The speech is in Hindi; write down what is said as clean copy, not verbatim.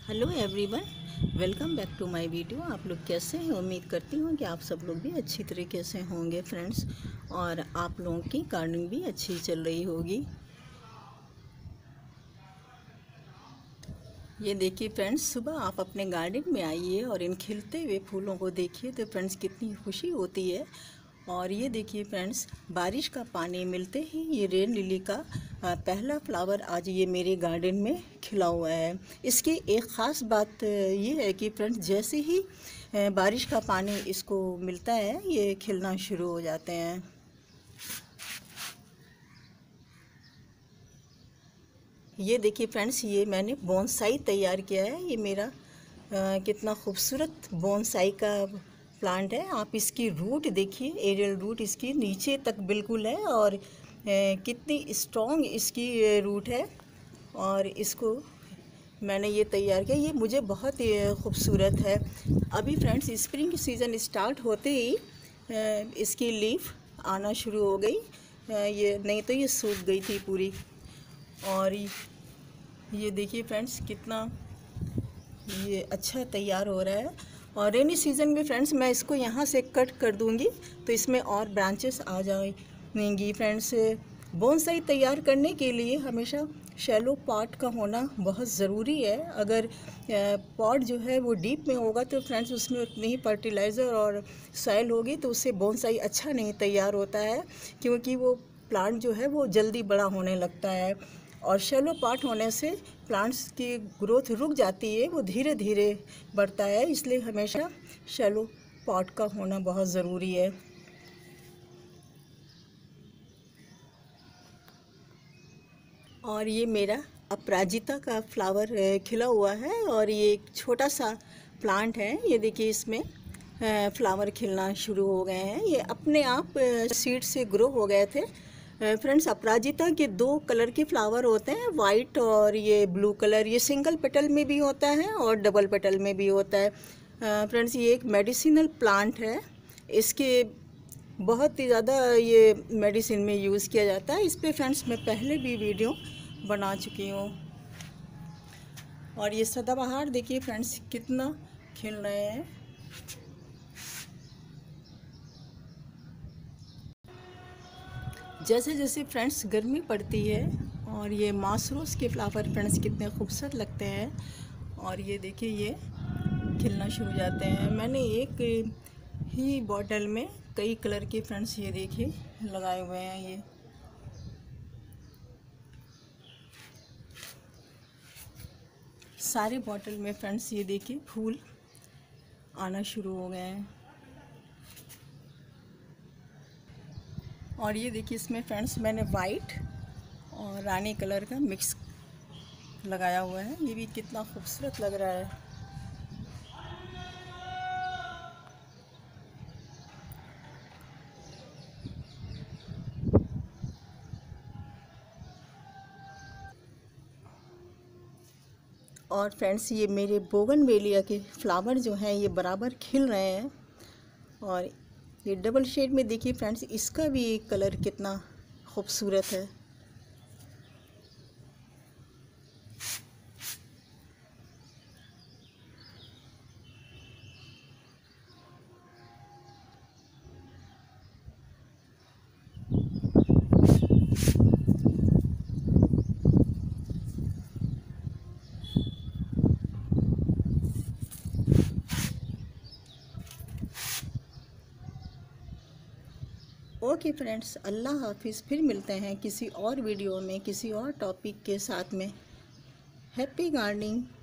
Hello everyone, welcome back to my video. आप लोग कैसे हैं? उम्मीद करती हूँ कि आप सब लोग भी अच्छी तरीके से होंगे फ्रेंड्स, और आप लोगों की गार्डनिंग भी अच्छी चल रही होगी। ये देखिए फ्रेंड्स, सुबह आप अपने गार्डन में आइए और इन खिलते हुए फूलों को देखिए तो फ्रेंड्स कितनी खुशी होती है। और ये देखिए फ्रेंड्स, बारिश का पानी मिलते ही ये रेन लिली का पहला फ्लावर आज ये मेरे गार्डन में खिला हुआ है। इसकी एक ख़ास बात ये है कि फ्रेंड्स जैसे ही बारिश का पानी इसको मिलता है ये खिलना शुरू हो जाते हैं। ये देखिए फ्रेंड्स, ये मैंने बोनसाई तैयार किया है। ये मेरा कितना खूबसूरत बोनसाई का प्लांट है। आप इसकी रूट देखिए, एरियल रूट इसकी नीचे तक बिल्कुल है, और कितनी स्ट्रॉन्ग इसकी रूट है। और इसको मैंने ये तैयार किया, ये मुझे बहुत ही खूबसूरत है। अभी फ्रेंड्स स्प्रिंग सीज़न स्टार्ट होते ही इसकी लीफ आना शुरू हो गई। ये नहीं तो ये सूख गई थी पूरी। और ये देखिए फ्रेंड्स कितना ये अच्छा तैयार हो रहा है। और रेनी सीज़न में फ्रेंड्स मैं इसको यहाँ से कट कर दूँगी तो इसमें और ब्रांचेस आ जाएंगी। फ्रेंड्स बोनसाई तैयार करने के लिए हमेशा शैलो पॉट का होना बहुत ज़रूरी है। अगर पॉट जो है वो डीप में होगा तो फ्रेंड्स उसमें उतनी ही फर्टिलाइज़र और सॉइल होगी तो उससे बोनसाई अच्छा नहीं तैयार होता है, क्योंकि वो प्लांट जो है वो जल्दी बड़ा होने लगता है। और शैलो पॉट होने से प्लांट्स की ग्रोथ रुक जाती है, वो धीरे धीरे बढ़ता है। इसलिए हमेशा शैलो पॉट का होना बहुत ज़रूरी है। और ये मेरा अपराजिता का फ्लावर खिला हुआ है, और ये एक छोटा सा प्लांट है। ये देखिए इसमें फ्लावर खिलना शुरू हो गए हैं। ये अपने आप सीड से ग्रो हो गए थे। फ्रेंड्स अपराजिता के दो कलर के फ्लावर होते हैं, वाइट और ये ब्लू कलर। ये सिंगल पेटल में भी होता है और डबल पेटल में भी होता है। फ्रेंड्स ये एक मेडिसिनल प्लांट है। इसके बहुत ही ज़्यादा ये मेडिसिन में यूज़ किया जाता है। इस पे फ्रेंड्स मैं पहले भी वीडियो बना चुकी हूँ। और ये सदाबहार देखिए फ्रेंड्स कितना खिल रहे हैं। जैसे जैसे फ्रेंड्स गर्मी पड़ती है और ये मासरोस के फ्लावर फ्रेंड्स कितने खूबसूरत लगते हैं। और ये देखिए ये खिलना शुरू हो जाते हैं। मैंने एक ही बॉटल में कई कलर के फ्रेंड्स ये देखिए लगाए हुए हैं। ये सारे बॉटल में फ्रेंड्स ये देखिए फूल आना शुरू हो गए हैं। और ये देखिए इसमें फ्रेंड्स मैंने वाइट और रानी कलर का मिक्स लगाया हुआ है। ये भी कितना खूबसूरत लग रहा है। और फ्रेंड्स ये मेरे बोगनवेलिया के फ्लावर जो हैं ये बराबर खिल रहे हैं। और ये डबल शेड में देखिए फ्रेंड्स, इसका भी कलर कितना खूबसूरत है। ओके फ्रेंड्स, अल्लाह हाफिज़। फिर मिलते हैं किसी और वीडियो में किसी और टॉपिक के साथ में। Happy gardening.